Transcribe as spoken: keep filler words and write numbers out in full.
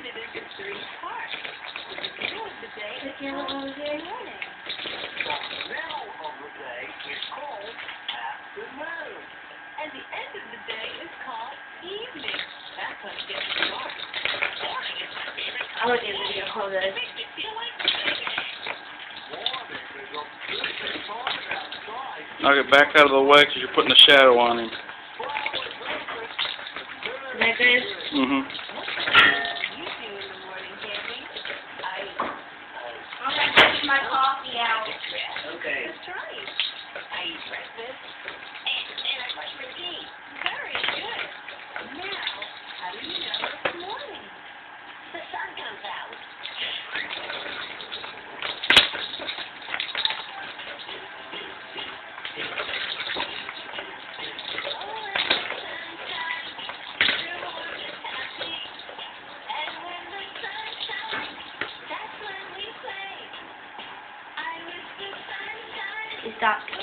divided into three parts. The middle of the day is It's called all day morning. The middle of the day is called afternoon. And the end of the day is called evening. That's when it gets dark. Morning is my favorite I time would of do a day. video called this. It makes me feel like singing. Morning is a beautiful time outside. Now get back out of the way because you're putting a shadow on him. Like this? Mm-hmm. What do you do in the morning, Candy? I, uh, I'm going to take my coffee out. Okay. That's right. I eat breakfast, and, and I brush my teeth. Very good. Now, how do you know it's morning? The sun comes out. Stop.